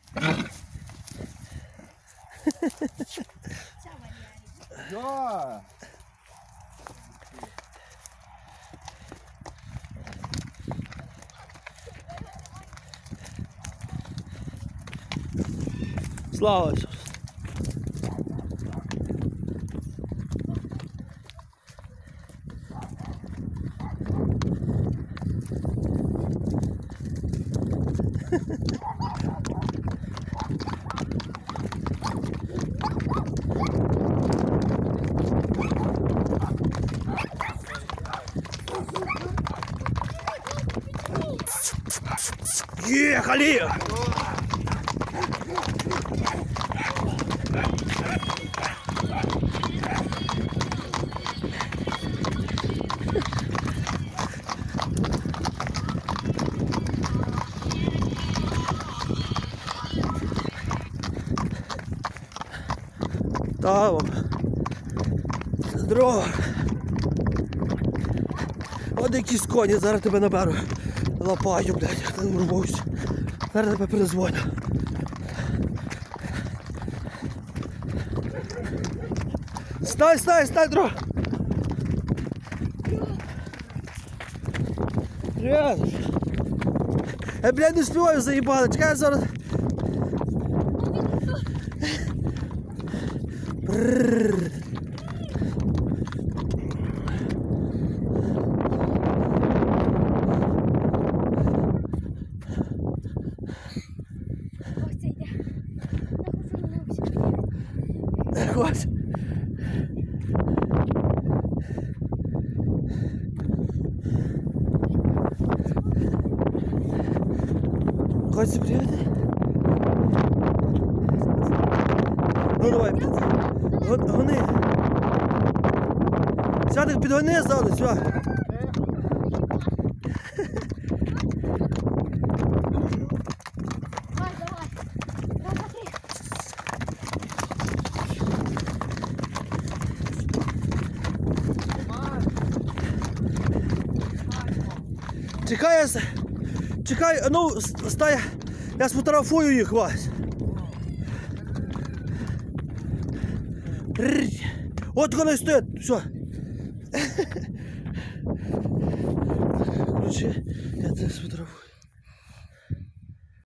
Да. Слава Ісусу! Ехали! Там здорово. От якісь коні, зараз тебе наберу. Лапаю, блядь, я не урвусь. Зараз тебе перезвоню. Стай, друг! Привет! Я, блядь, не співаю, заїбали, чекай, зараз... Брррррр. Ось. Хочеш приїхати? Ну давай, гони. Сядик, підгони ззаду, все. Чекай, ну, стай, я сфотографую їх, Вась. От вони стоять, все. Короче, я тебе сфотографую.